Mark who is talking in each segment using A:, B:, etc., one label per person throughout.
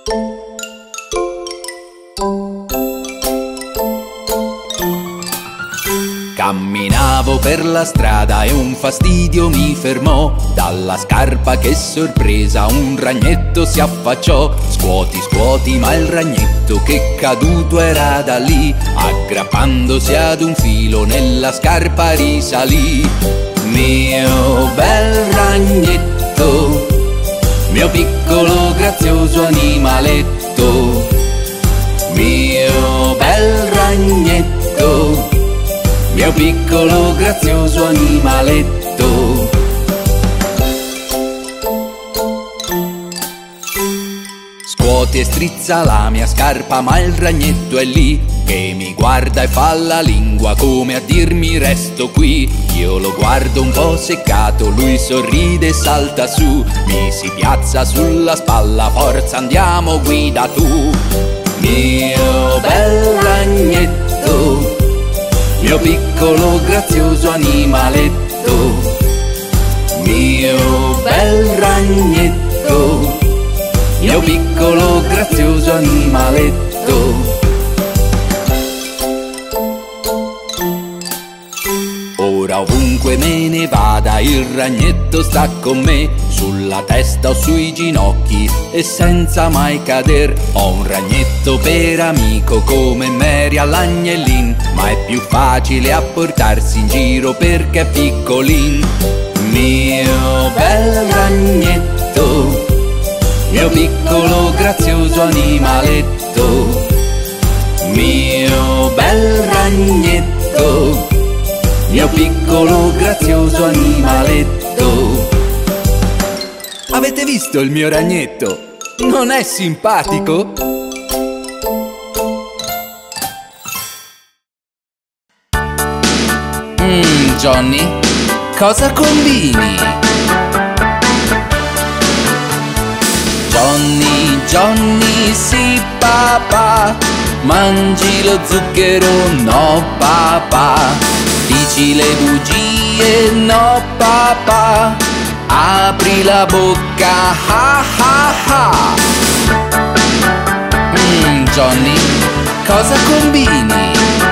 A: Camminavo per la strada e un fastidio mi fermò. Dalla scarpa che sorpresa un ragnetto si affacciò. Scuoti, scuoti, ma il ragnetto che caduto era da lì. Aggrappandosi ad un filo nella scarpa risalì. Mio bel ragnetto, mio piccolo grazioso animaletto. Mio bel ragnetto, mio piccolo grazioso animaletto. Scuote e strizza la mia scarpa, ma il ragnetto è lì che mi guarda e fa la lingua come a dirmi resto qui. Io lo guardo un po' seccato, lui sorride e salta su. Mi si piazza sulla spalla, forza andiamo, guida tu. Mio bel ragnetto, mio piccolo grazioso animaletto. Mio bel ragnetto, mio piccolo grazioso animaletto. Ora ovunque me ne vada il ragnetto sta con me, sulla testa o sui ginocchi e senza mai cader. Ho un ragnetto per amico come Mary all'agnellin, ma è più facile a portarsi in giro perché è piccolin. Mio bel ragnetto, mio piccolo grazioso animaletto. Mio bel ragnetto, mio piccolo grazioso animaletto. Avete visto il mio ragnetto? Non è simpatico? Johnny, cosa combini? Johnny, Johnny, sì papà, mangi lo zucchero, no papà. Dici le bugie, no papà, apri la bocca, ha ha ha. Johnny, cosa combini?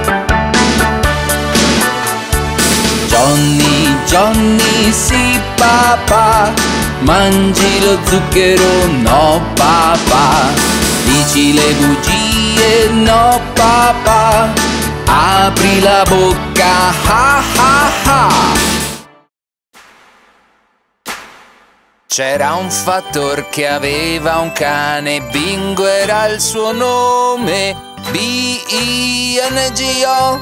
A: Johnny, Johnny, sì papà, mangi lo zucchero, no papà. Dici le bugie, no papà, apri la bocca, ha ha ha. C'era un fattor che aveva un cane, Bingo era il suo nome. B-I-N-G-O,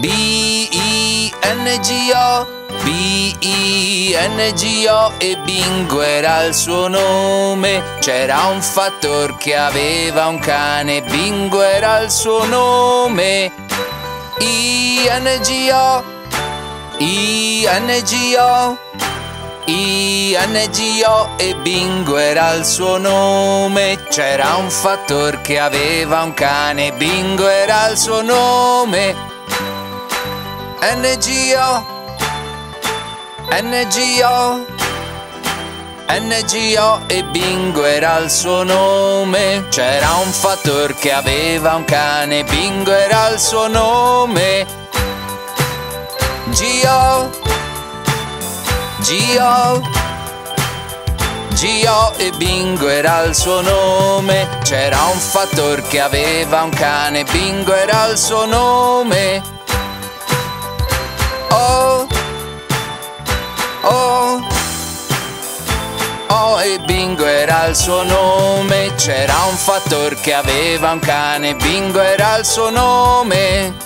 A: B-I-N-G-O, B-I-N-G-O, e Bingo era il suo nome. C'era un fattor che aveva un cane, Bingo era il suo nome. I-N-G-O, I-N-G-O, I-N-G-O, e Bingo era il suo nome. C'era un fattor che aveva un cane, Bingo era il suo nome. N-G-O, N-G-O, N-G-O, e Bingo era il suo nome. C'era un fattor che aveva un cane, Bingo era il suo nome. G-O, G-O, G-O, e Bingo era il suo nome. C'era un fattor che aveva un cane, Bingo era il suo nome. Oh, oh, oh, e Bingo era il suo nome. C'era un fattor che aveva un cane, Bingo era il suo nome.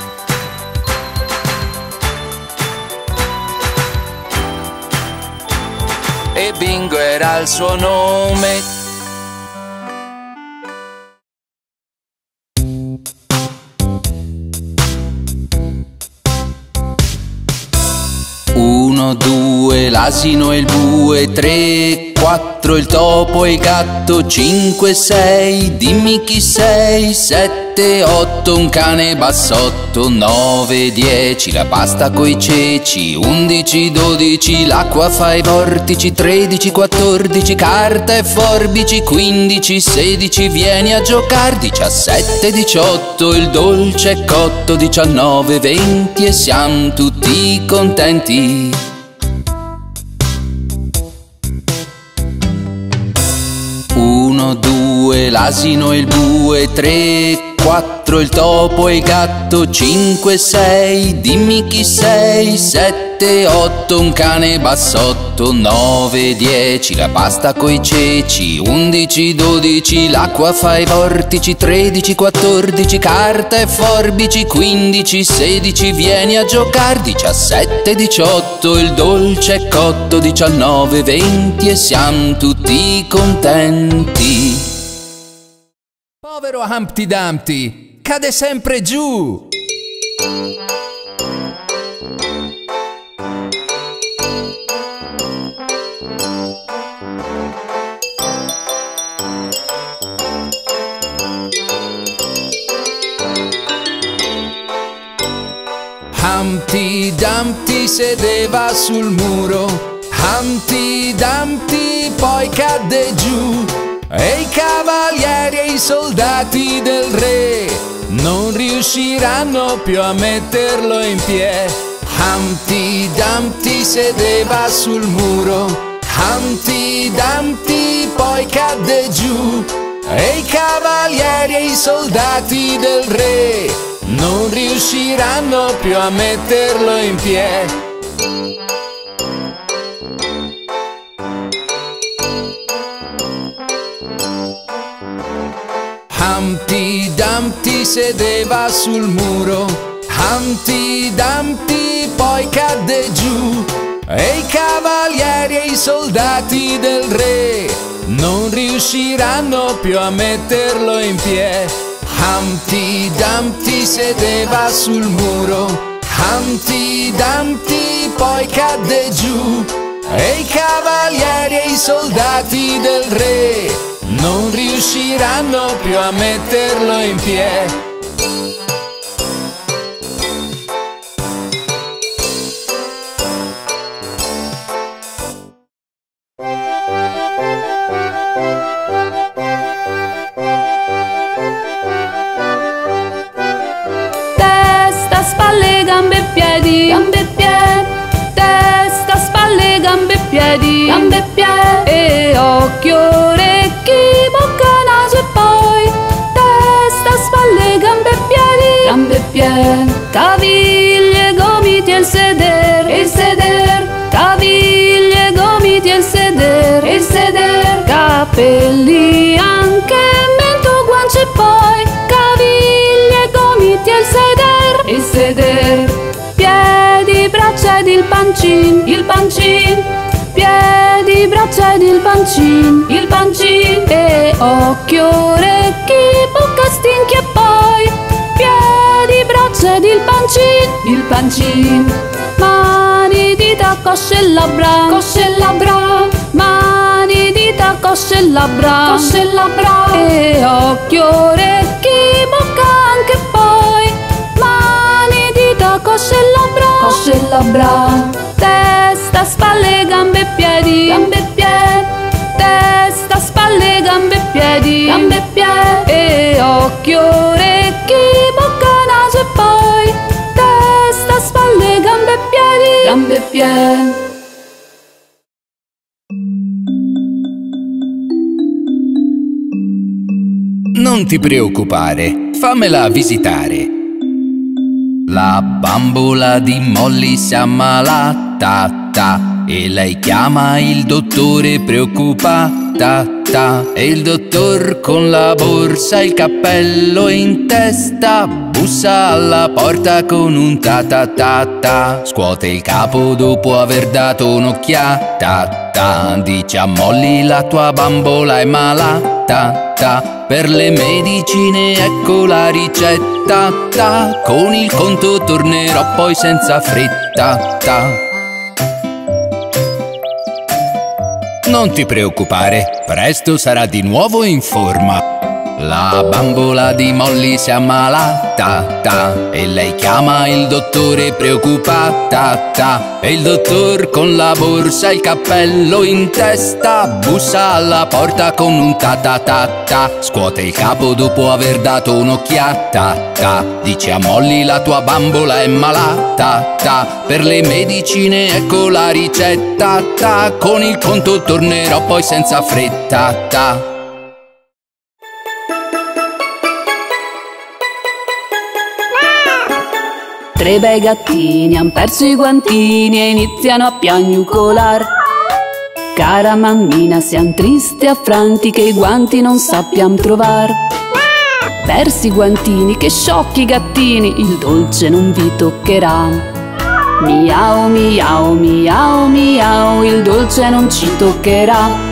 A: E Bingo era il suo nome. Uno, due, l'asino e il bue, 3, 4 il topo e il gatto, 5, 6, dimmi chi sei, 7, 8 un cane bassotto, 9, 10 la pasta coi ceci, 11, 12 l'acqua fa i vortici, 13, 14 carta e forbici, 15, 16 vieni a giocare, 17, 18 il dolce è cotto, 19, 20 e siamo tutti contenti. 1, 2 l'asino e il bue, 3, 4 il topo e il gatto, 5, 6 dimmi chi sei, 7, 8 un cane bassotto, 9, 10 la pasta coi ceci, 11, 12 l'acqua fa i vortici, 13, 14 carta e forbici, 15, 16 vieni a giocare, 17, 18 il dolce è cotto, 19, 20 e siamo tutti contenti. Povero Humpty Dumpty, cade sempre giù! Humpty Dumpty sedeva sul muro, Humpty Dumpty poi cadde giù, e i cavalieri e i soldati del re non riusciranno più a metterlo in piedi. Humpty Dumpty sedeva sul muro, Humpty Dumpty poi cadde giù, e i cavalieri e i soldati del re non riusciranno più a metterlo in piedi. Humpty Dumpty sedeva sul muro, Humpty Dumpty poi cadde giù, e i cavalieri e i soldati del re non riusciranno più a metterlo in piedi. Humpty Dumpty sedeva sul muro, Humpty Dumpty poi cadde giù, e i cavalieri e i soldati del re non riusciranno più a metterlo in piedi.
B: Testa, spalle, gambe e piedi, gambe e piedi. Testa, spalle, gambe e piedi, gambe e piedi. E occhio, orecchi, bocca, naso e poi testa, spalle, gambe e piedi, gambe e piedi. Caviglie, gomiti e il seder, caviglie, gomiti e il seder, capelli anche, mento, guance e poi caviglie, gomiti e il seder, piedi, braccia ed il pancin, piedi, braccia ed il pancin, e occhio, orecchi, bocca, stinchi e poi piedi, braccia ed il pancin, mani, dita, cosce e labbra, mani, dita, cosce e labbra, e occhio, orecchi, bocca anche poi mani, dita, cosce e labbra, testa, spalle, gambe e piedi, testa, spalle, gambe e piedi, e occhio, orecchi, bocca, naso e poi testa, spalle, gambe e piedi.
A: Non ti preoccupare, fammela visitare. La bambola di Molly si è ammalata, e lei chiama il dottore preoccupata, e il dottor con la borsa e il cappello in testa bussa alla porta con un ta. Scuote il capo dopo aver dato un'occhiata, dice a Molly la tua bambola è malata, per le medicine ecco la ricetta, con il conto tornerò poi senza fretta. Non ti preoccupare, presto sarà di nuovo in forma. La bambola di Molly si è ammalata e lei chiama il dottore preoccupata. E il dottor con la borsa e il cappello in testa bussa alla porta con un ta-ta-ta-ta. Scuote il capo dopo aver dato un'occhiata. Dice a Molly: la tua bambola è malata. Per le medicine ecco la ricetta. Con il conto tornerò poi senza fretta.
B: Tre bei gattini han perso i guantini e iniziano a piagnucolar. Cara mammina, siam tristi e affranti che i guanti non sappiam trovar. Persi i guantini, che sciocchi gattini, il dolce non vi toccherà. Miau, miau, miau, miau, il dolce non ci toccherà.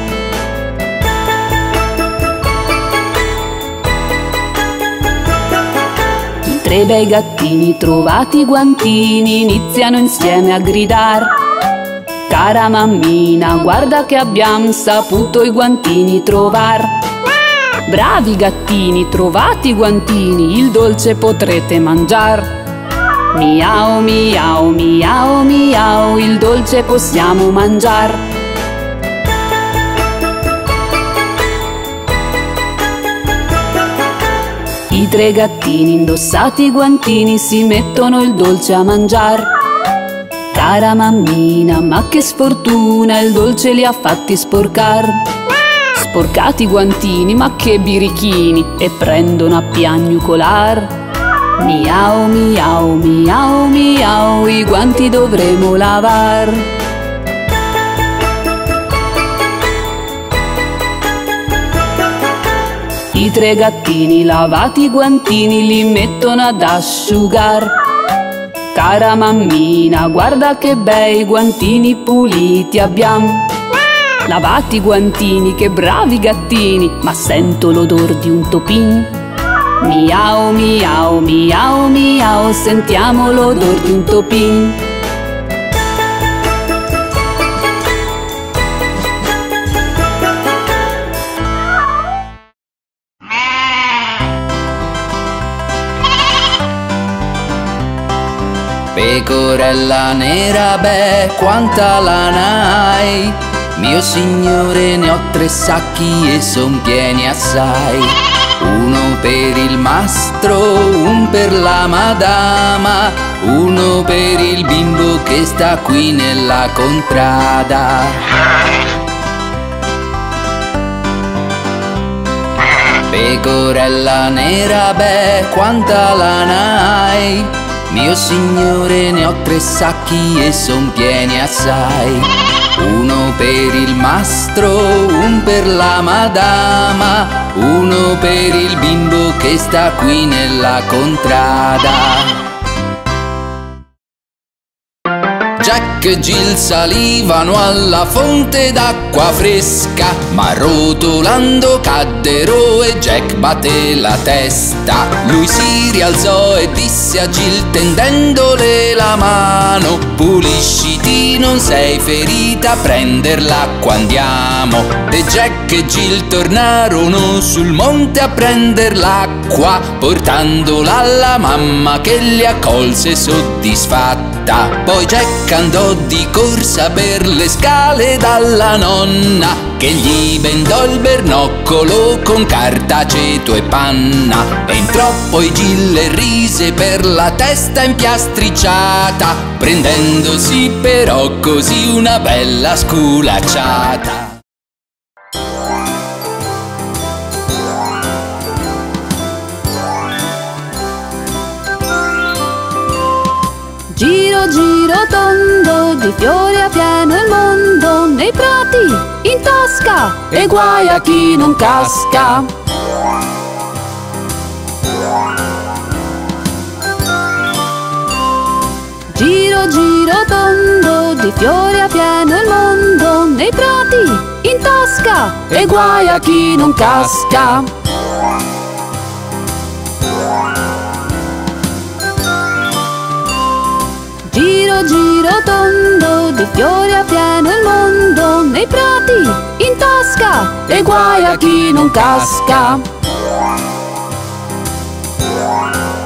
B: Tre bei gattini trovati i guantini iniziano insieme a gridar. Cara mammina, guarda che abbiamo saputo i guantini trovar. Bravi gattini, trovati i guantini, il dolce potrete mangiar. Miau, miau, miau, miau, il dolce possiamo mangiar. I tre gattini indossati i guantini si mettono il dolce a mangiar. Cara mammina, ma che sfortuna, il dolce li ha fatti sporcar. Sporcati i guantini, ma che birichini, e prendono a piagnucolar. Miau, miau, miau, miau, i guanti dovremo lavar. I tre gattini lavati i guantini li mettono ad asciugar. Cara mammina, guarda che bei guantini puliti abbiamo. Lavati i guantini, che bravi gattini, ma sento l'odor di un topin. Miau, miau, miau, miau, sentiamo l'odor di un topin.
A: Pecorella nera, beh, quanta lana hai? Mio signore, ne ho 3 sacchi e son pieni assai. Uno per il mastro, un per la madama, uno per il bimbo che sta qui nella contrada. Pecorella nera, beh, quanta lana hai? Mio signore, ne ho 3 sacchi e son pieni assai. Uno per il mastro, un per la madama, uno per il bimbo che sta qui nella contrada. Jack e Jill salivano alla fonte d'acqua fresca, ma rotolando caddero e Jack batté la testa. Lui si rialzò e disse a Jill tendendole la mano: pulisciti, non sei ferita, a prender l'acqua andiamo. E Jack e Jill tornarono sul monte a prender l'acqua, portandola alla mamma che li accolse soddisfatta. Poi Jack andò di corsa per le scale dalla nonna, che gli bendò il bernoccolo con carta, aceto e panna. Entrò poi Jill e rise per la testa impiastricciata, prendendosi però così una bella sculacciata.
B: Giro, giro tondo, di fiori a pieno il mondo, nei prati, in tasca, e guai a chi non casca. Giro, giro tondo, di fiori a pieno il mondo, nei prati, in tasca, e guai a chi non casca. Giro, giro tondo, di fiori a pieno il mondo, nei prati, in tasca e guai a chi non casca.